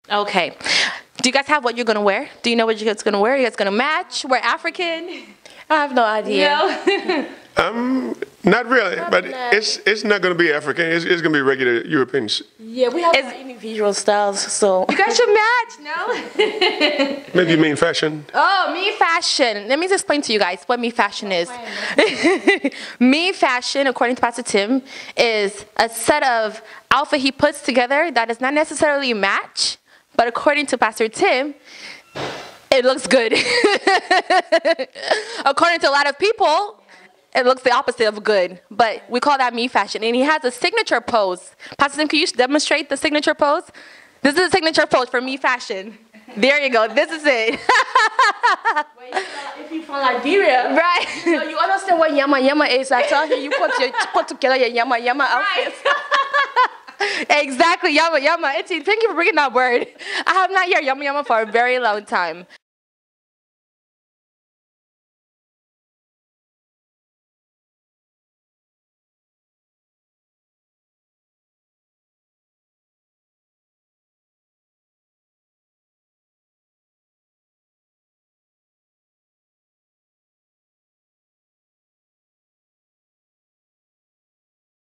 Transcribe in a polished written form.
Okay. Do you guys have what you're gonna wear? Do you know what you guys gonna wear? You guys gonna match? Wear African? I have no idea. No. Not really, but it's not going to be African. It's going to be regular Europeans. Yeah, we have our individual styles, so. You guys should match, no? Maybe you mean fashion? Oh, me fashion. Let me just explain to you guys what me fashion is. Me fashion, according to Pastor Tim, is a set of outfit he puts together that does not necessarily match, but according to Pastor Tim, it looks good. According to a lot of people, it looks the opposite of good, but we call that me fashion. And he has a signature pose. Pastor Tim, can you demonstrate the signature pose? This is a signature pose for me fashion. There you go. This is it. If you're from Liberia, right? You understand what yama yama is. I tell you, you put together your yama yama outfits. Exactly, yama yama. Thank you for bringing that word. I have not heard yama yama for a very long time.